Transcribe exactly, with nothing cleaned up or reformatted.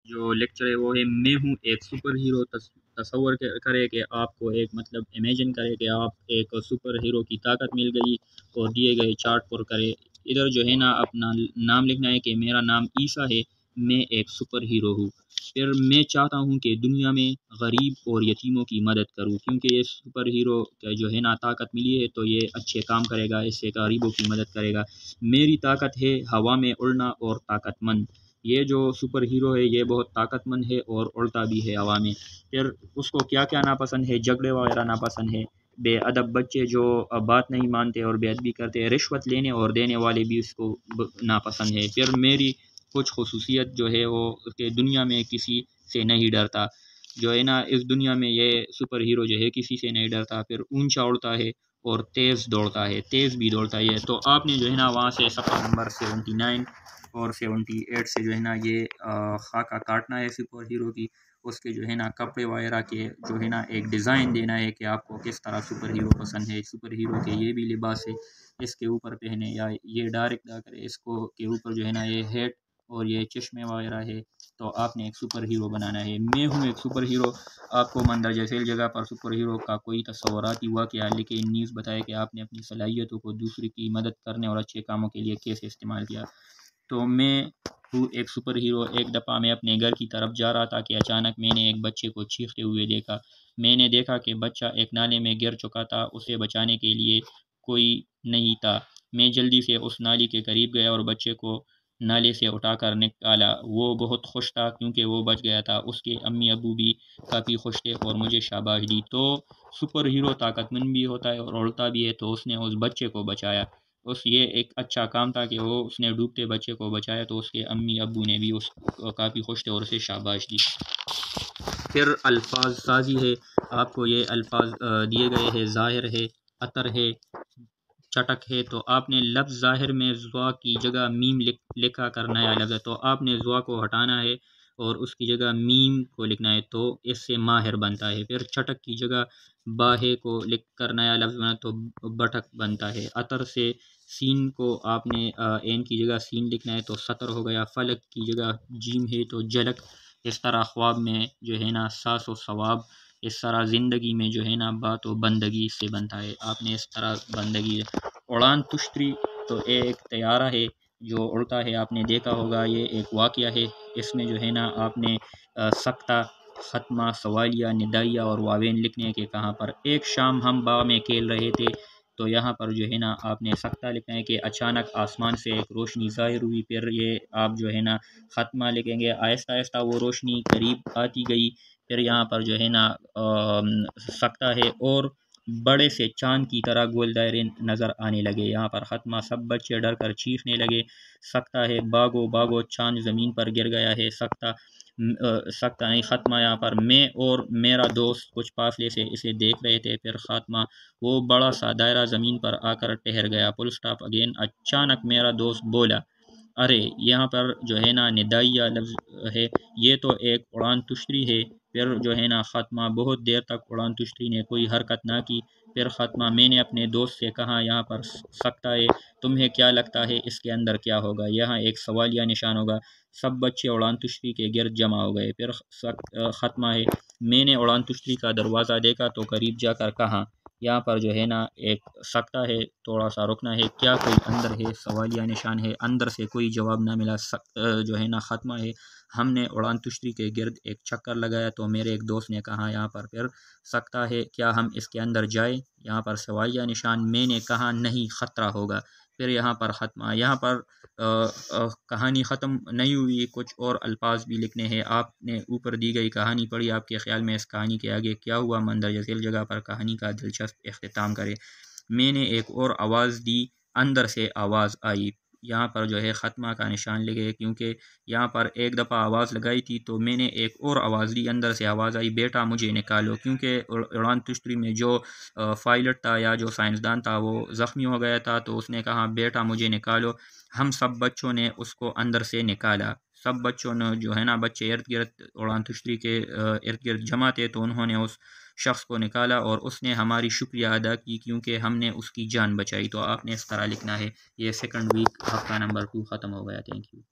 جو لیکچر ہے وہ ہے میں ہوں ایک سپر ہیرو۔ تصور کرے کہ آپ کو ایک مطلب امیجن کرے کہ آپ ایک سپر ہیرو کی طاقت مل گئی اور دیے گئے چارٹ پر کرے، ادھر جو ہے نا اپنا نام لکھنا ہے کہ میرا نام عیسیٰ ہے، میں ایک سپر ہیرو ہوں۔ پھر میں چاہتا ہوں کہ دنیا میں غریب اور یتیموں کی مدد کروں، کیونکہ یہ سپر ہیرو جو ہے نا طاقت ملی ہے تو یہ اچھے کام کرے گا، اس سے غریبوں کی مدد کرے گا۔ میری طاقت ہے ہوا میں اڑنا اور طاقت مند۔ یہ جو سپر ہیرو ہے یہ بہت طاقت مند ہے اور اڑتا بھی ہے ہوا میں۔ پھر اس کو کیا کیا ناپسند ہے؟ جھگڑے وغیرہ ناپسند ہے، بے ادب بچے جو بات نہیں مانتے اور بے ادبی کرتے ہیں، رشوت لینے اور دینے والے بھی اس کو ناپسند ہے۔ پھر میری کچھ خصوصیت جو ہے وہ کہ دنیا میں کسی سے نہیں ڈرتا، جو ہے نا اس دنیا میں یہ سپر ہیرو جو ہے کسی سے نہیں ڈرتا۔ پھر اونچا اڑتا ہے اور تیز دوڑتا ہے، تیز بھی دوڑتا ہے۔ تو آپ نے جو ہے نا وہاں سے صفحہ نمبر سیونٹی نائن اور سیونٹی ایٹ سے جو ہے نا یہ خاکہ کاٹنا ہے سپر ہیرو کی، اس کے جو ہے نا کپڑے وغیرہ کے جو ہے نا ایک ڈیزائن دینا ہے کہ آپ کو کس طرح سپر ہیرو پسند ہے۔ سپر ہیرو کے یہ بھی لباس ہے، اس کے اوپر پہنے، یا یہ ڈائریکٹ دا کرے اس کو کے اوپر جو ہے نا یہ ہیٹ اور یہ چشمے وغیرہ ہے، تو آپ نے ایک سپر ہیرو بنانا ہے۔ میں ہوں ایک سپر ہیرو، آپ کو مندرجہ ذیل جگہ پر سپر ہیرو کا کوئی تصوراتی واقعہ لیکن نیوز بتائے کہ آپ نے اپنی صلاحیتوں کو دوسرے کی مدد کرنے اور اچھے کاموں کے لیے کیسے استعمال کیا۔ تو میں ہوں ایک سپر ہیرو۔ ایک دفعہ میں اپنے گھر کی طرف جا رہا تھا کہ اچانک میں نے ایک بچے کو چیختے ہوئے دیکھا۔ میں نے دیکھا کہ بچہ ایک نالے میں گر چکا تھا، اسے بچانے کے لیے کوئی نہیں تھا۔ میں جلدی سے اس نالی کے قریب گیا اور بچے کو نالے سے اٹھا کر نکالا۔ وہ بہت خوش تھا کیونکہ وہ بچ گیا تھا۔ اس کے امی ابو بھی کافی خوش تھے اور مجھے شاباش دی۔ تو سپر ہیرو طاقت مند بھی ہوتا ہے اور اڑتا بھی ہے، تو اس نے اس بچے کو بچایا۔ اس یہ ایک اچھا کام تھا کہ وہ اس نے ڈوبتے بچے کو بچایا، تو اس کے امی ابو نے بھی اس کافی خوش تھے اور اسے شاباش دی۔ پھر الفاظ سازی ہے، آپ کو یہ الفاظ دیے گئے ہیں، ظاہر ہے، عطر ہے، چٹک ہے۔ تو آپ نے لفظ ظاہر میں زوا کی جگہ میم لکھا کر نیا لفظ ہے، تو آپ نے زوا کو ہٹانا ہے اور اس کی جگہ میم کو لکھنا ہے، تو اس سے ماہر بنتا ہے۔ پھر چٹک کی جگہ باہے کو لکھ کر نیا لفظ بنا تو بٹھک بنتا ہے۔ عطر سے سین کو آپ نے این کی جگہ سین لکھنا ہے تو سطر ہو گیا۔ فلک کی جگہ جیم ہے تو جھلک۔ اس طرح خواب میں جو ہے نا ساس و ثواب، اس طرح زندگی میں جو ہے نا بات و بندگی سے بنتا ہے۔ آپ نے اس طرح بندگی۔ اڑان تشتری تو ایک طیارہ ہے جو اڑتا ہے، آپ نے دیکھا ہوگا، یہ ایک واقعہ ہے۔ اس میں جو ہے نا آپ نے سکتہ، ختمہ، سوالیہ، ندائیہ اور واوین لکھنے کے کہاں پر۔ ایک شام ہم باغ میں کھیل رہے تھے، تو یہاں پر جو ہے نا آپ نے سکتہ لکھنا ہے کہ اچانک آسمان سے ایک روشنی ظاہر ہوئی۔ پھر یہ آپ جو ہے نا ختمہ لکھیں گے، آہستہ آہستہ وہ روشنی قریب آتی گئی۔ پھر یہاں پر جو ہے نا سکتہ ہے اور بڑے سے چاند کی طرح گول دائرے نظر آنے لگے۔ یہاں پر ختمہ، سب بچے ڈر کر چیخنے لگے۔ سکتہ ہے، باغو باغو چاند زمین پر گر گیا ہے۔ سکتہ سکتہ نہیں، ختمہ یہاں پر میں اور میرا دوست کچھ فاصلے سے اسے دیکھ رہے تھے۔ پھر خاتمہ، وہ بڑا سا دائرہ زمین پر آ کر ٹھہر گیا۔ Full stop again. اچانک میرا دوست بولا، ارے! یہاں پر جو ہے نا ندائیہ لفظ ہے، یہ تو ایک اڑان تشتری ہے۔ پھر جو ہے نا خاتمہ، بہت دیر تک اڑان تشتری نے کوئی حرکت نہ کی۔ پھر خاتمہ، میں نے اپنے دوست سے کہا، یہاں پر سکتہ ہے، تمہیں کیا لگتا ہے اس کے اندر کیا ہوگا؟ یہاں ایک سوالیہ نشان ہوگا۔ سب بچے اڑان تشتری کے گرد جمع ہو گئے۔ پھر ختمہ ہے، میں نے اڑان تشتری کا دروازہ دیکھا تو قریب جا کر کہا، یہاں پر جو ہے نا ایک سکتہ ہے، تھوڑا سا رکنا ہے، کیا کوئی اندر ہے؟ سوالیہ نشان ہے، اندر سے کوئی جواب نہ ملا۔ جو ہے نا ختمہ ہے، ہم نے اڑان تشتری کے گرد ایک چکر لگایا تو میرے ایک دوست نے کہا، یہاں پر پھر سکتہ ہے، کیا ہم اس کے اندر جائیں؟ یہاں پر سوالیہ نشان، میں نے کہا نہیں، خطرہ ہوگا۔ پھر یہاں پر ختمہ۔ یہاں پر آ, آ, کہانی ختم نہیں ہوئی، کچھ اور الفاظ بھی لکھنے ہیں۔ آپ نے اوپر دی گئی کہانی پڑھی، آپ کے خیال میں اس کہانی کے آگے کیا ہوا؟ مندرجہ ذیل جگہ پر کہانی کا دلچسپ اختتام کرے۔ میں نے ایک اور آواز دی، اندر سے آواز آئی۔ یہاں پر جو ہے ختمہ کا نشان لگے، کیونکہ یہاں پر ایک دفعہ آواز لگائی تھی تو میں نے ایک اور آواز دی، اندر سے آواز آئی، بیٹا مجھے نکالو، کیونکہ اڑان تشتری میں جو پائلٹ تھا یا جو سائنسدان تھا وہ زخمی ہو گیا تھا، تو اس نے کہا بیٹا مجھے نکالو۔ ہم سب بچوں نے اس کو اندر سے نکالا۔ سب بچوں نے جو ہے نا، بچے ارد گرد اڑان تشتری کے ارد گرد جمع تھے، تو انہوں نے اس شخص کو نکالا اور اس نے ہماری شکریہ ادا کی کیونکہ ہم نے اس کی جان بچائی۔ تو آپ نے اس طرح لکھنا ہے۔ یہ سیکنڈ ویک ہفتہ نمبر ٹو ختم ہو گیا۔ Thank you.